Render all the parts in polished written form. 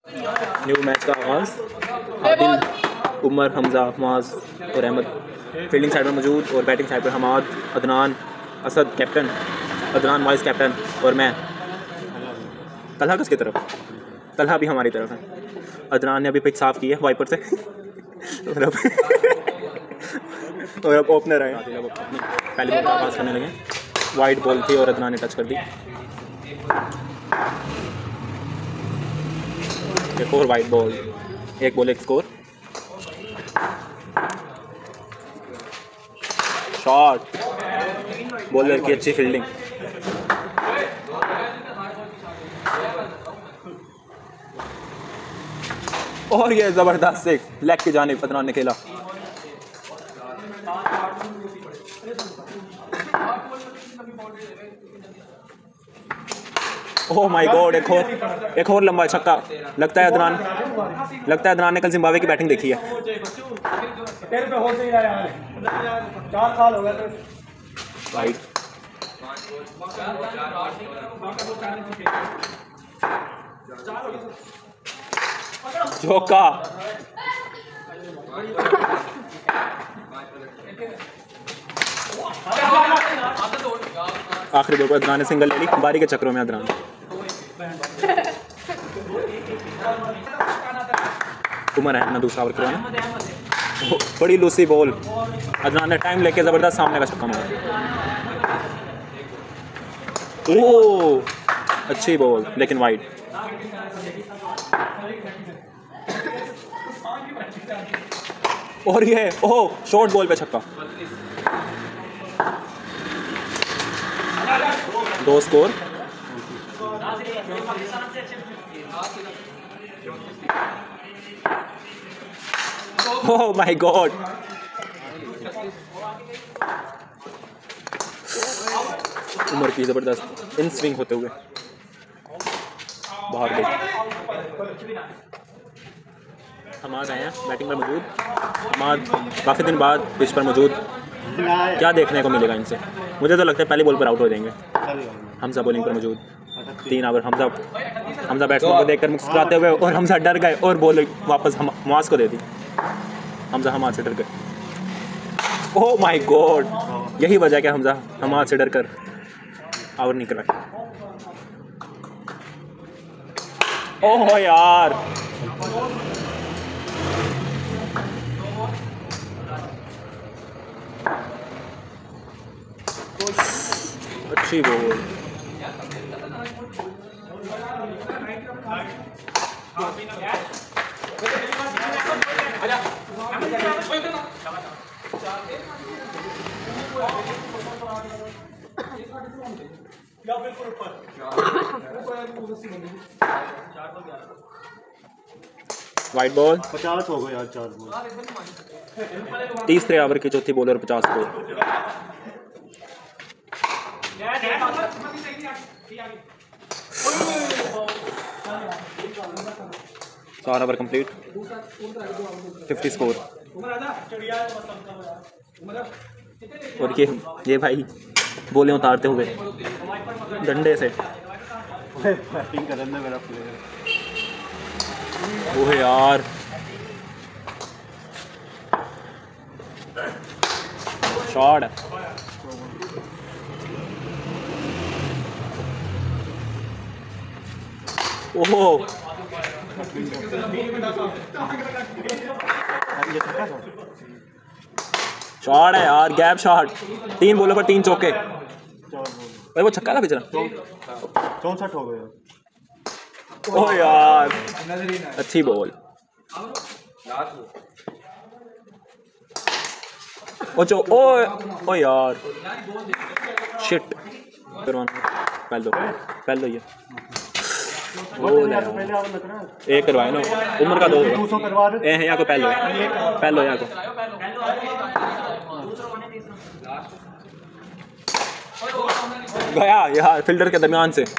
New match का आगाज़। आदिल, उमर, हमजा, मुआज और अहमद फील्डिंग साइड पर मौजूद और बैटिंग साइड पर Hammad, Adnan, Asad captain, Adnan vice captain और मैं तलहा किसकी तरफ। तलहा भी हमारी तरफ है। अदनान ने अभी पिच साफ़ की है वाइपर से और अब ओपनर आए। आदिल अब अपनी पहली बॉल का आगाज़ करने लगे। वाइड बॉल थी और अदनान ने टच कर दी। एक और वाइड बॉल, एक बॉल एक स्कोर। शॉट, बॉलर की अच्छी फील्डिंग। और ये जबरदस्त सिक्स लेग की जानिब अदनान ने खेला। ओह माय गॉड, एक और लंबा छक्का। लगता है अदनान ने कल जिम्बाब्वे की बैटिंग देखी है। राइट, चौका। आखिरी बॉल पर अदनान ने सिंगल ले ली। बारी के चक्रों में अदनान उमर है अपना दूसरा ओवर करवाना। बड़ी लूसी बॉल, अदनान ने टाइम लेके ज़बरदस्त सामने का छक्का मारा। ओह अच्छी बॉल लेकिन वाइड। और ये ओह शॉर्ट बॉल पे छक्का। 2 score. Oh my god, Umar की जबरदस्त इन स्विंग होते हुए बाहर गई। हमाद आए हैं बैटिंग पर मौजूद। हमाद काफ़ी दिन बाद पिच पर मौजूद। क्या देखने को मिलेगा इनसे? मुझे तो लगता है पहली बॉल पर आउट हो जाएंगे। हमजा बॉलिंग पर मौजूद। 3 ओवर। हमजा बैट्समैन को देखकर मुस्कुराते हुए और हमजा डर गए और बॉल वापस मुआज को दे दी। हमजा हमाद से डर गए। ओह माय गॉड, यही वजह है कि हमजा हमाद से डर कर आउट नहीं कराए। ओह यार, अच्छी बॉल। White ball. 50 हो गए यार, 4 बॉल। तीसरे ओवर की चौथी बॉल और 50 बॉल। 4 over complete. 50 स्कोर। और ये भाई बॉलें उतारते हुए डंडे से। बैटिंग कर रहा है मेरा प्लेयर। ओह यार, शॉट है। ओहो, शॉट है यार, गैप शॉट। 3 बॉलों पर 3 चौके। अरे वो छक्का था पिछला। 64 हो गए। ओह यार, अच्छी बॉल। ओ यार, शिट। पहले ये एक करवाए ना, उम्र का 2 यहाँ को पहले यहाँ को गया यार फील्डर के दरमियान से।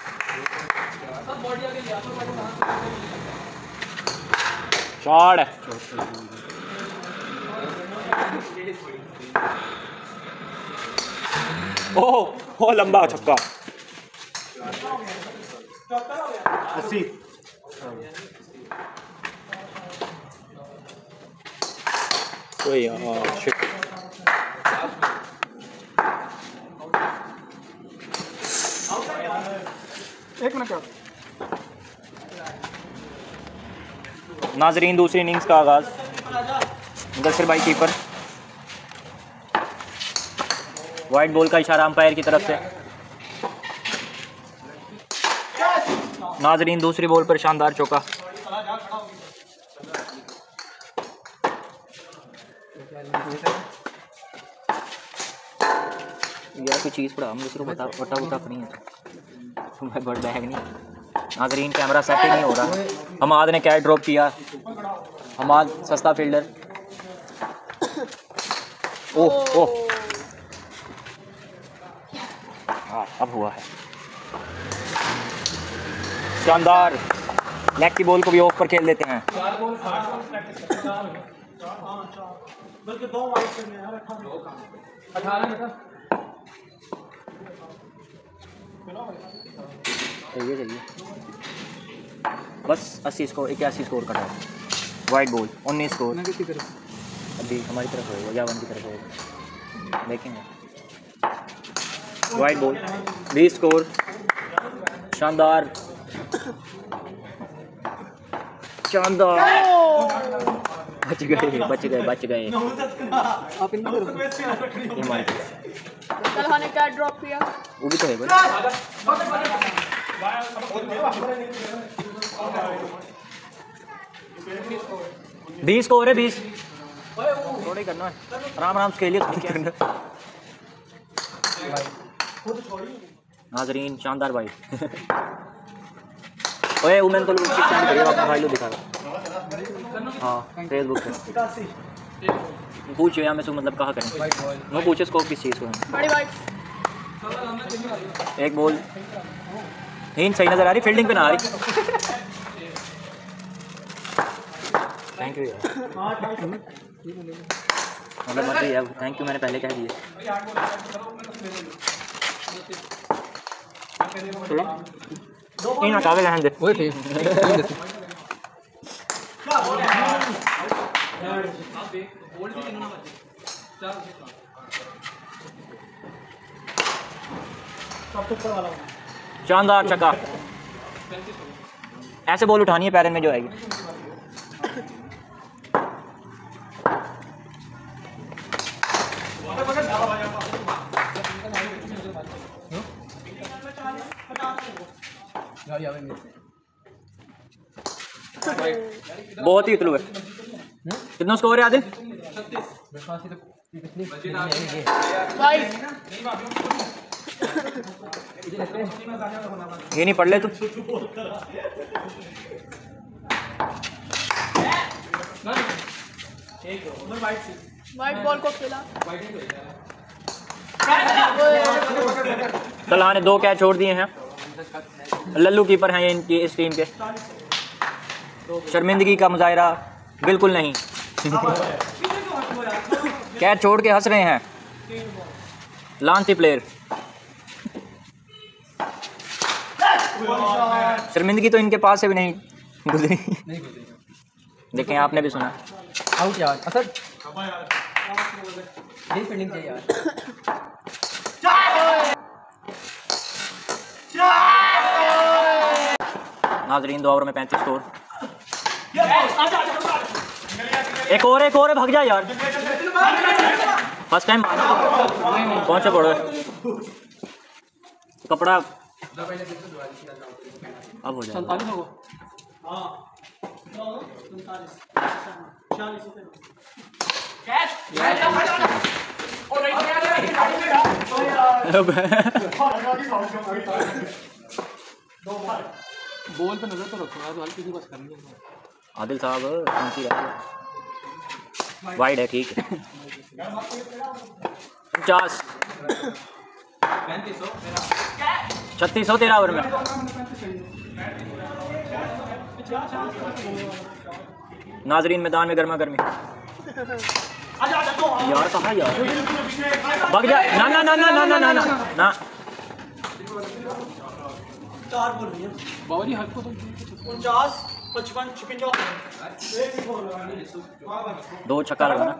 शॉट है। ओह लंबा छक्का। 80। ओए यार शिट। एक मिनट क्या नाजरीन दूसरी इनिंग्स का आगाज़। मुदस्सिर भाई कीपर, वाइट बॉल का इशारा अंपायर की तरफ से। नाजरीन दूसरी बॉल पर शानदार चौका। यार कोई चीज़ पड़ा मुझे सिर्फ बता बता नहीं है बट बैग नहीं। नाजरीन कैमरा सेट ही नहीं हो रहा। हमाद ने कैच ड्रॉप किया। हमाद सस्ता फील्डर। ओह ओह हाँ अब हुआ है। शानदार। लेग की बॉल को भी ऑफ पर खेल देते हैं। चाहिए बस 80 स्कोर 81 स्कोर का था। Wide ball 19 score. अभी हमारी तरफ होगा या 1 की तरफ होगा देखेंगे। Wide ball 20 score. शानदार शानदार। बच गए। आप इनकी तरफ कल ने क्या ड्रॉप किया वो भी तो है भाई। 20 स्कोर है 20। थोड़ी करना है आराम से खेलिए थोड़ी करना। नाजरीन शानदार भाई। ओए वुमेन को सेंड करिए अपने भाई लोग दिखा। हाँ फेसबुक पे पूछो या मैं से मतलब कहा करें वो पूछे स्कोप किस चीज़ को है। बड़ी बाइक एक बॉल हिंट सही नज़र आ रही फील्डिंग पे ना आ रही। थैंक यू यार मतलब मत यार थैंक यू मैंने पहले कह दिया। चलो इन हटा के रहने दे। ओए थे शानदार चक्का। ऐसे बॉल उठानी है पैरन में जो आएगी। बहुत ही उतलू है। कितना स्कोर है आदिल? ये नहीं पढ़ ले तू। वाइट बॉल को खेला। तलहा ने 2 कैच छोड़ दिए हैं। लल्लू कीपर हैं ये इनकी इस टीम के। शर्मिंदगी का मुजाहरा बिल्कुल नहीं। कैच छोड़ के हंस रहे हैं लांती प्लेयर। शर्मिंदगी तो इनके पास से भी नहीं गुजरी। देखें आपने भी सुना। आउट यार असद ये फील्डिंग चाहिए यार। नाजरीन 2 ओवर में 35 स्कोर। एक और भाग जा यार। फर्स्ट टाइम पहुंचा पड़ो कपड़ा अब हो जाए। बॉल पे नजर तो रखो यार, तो हल्की सी बस करनी है। आदिल साहब उनकी वाइड है ठीक है। 50 3600 13 ओवर में। नाजरीन मैदान में गर्मा गर्मी यार कहाँ यार भाग जा। ना ना ना ना ना ना ना ना ना बाबा जी हल्को तो 49 दो छक्का लगाना।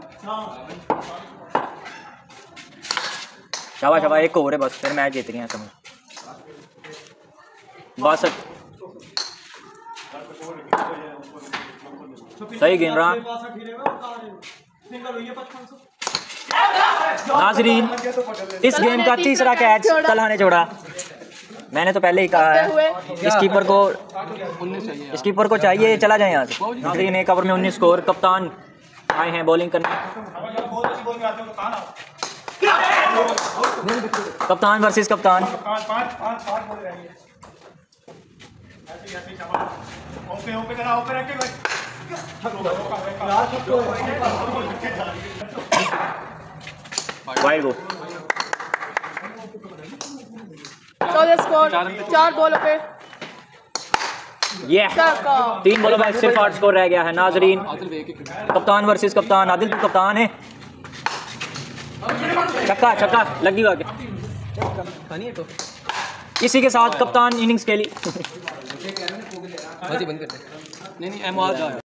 शाबाश शाबाश, एक और है बस, फिर मैच जीत गए हैं समझ। 62 सही गेंद रहा। नाजरीन, इस गेम का तीसरा कैच तलहा ने छोड़ा। मैंने तो पहले ही कहा है इस कीपर को चाहिए चला जाए यहाँ से। नाजरीन, एक ओवर में 19 स्कोर। कप्तान आए हैं बॉलिंग करने। कप्तान वर्सेस कप्तान। वाइड गो। 14 स्कोर, 4 बॉलों पे ये छक्का। 3 बॉलों में सिर्फ 8 स्कोर रह गया है। नाजरीन, कप्तान वर्सेस कप्तान। आदिल तो कप्तान है। छक्का छक्का लगी हुआ। इसी के साथ कप्तान इनिंग्स के लिए बंद कर दे। नहीं एम आ